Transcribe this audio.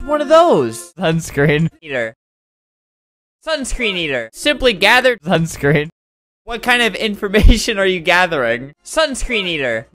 One of those. Sunscreen eater. Sunscreen eater. Simply gathered sunscreen. What kind of information are you gathering? Sunscreen eater.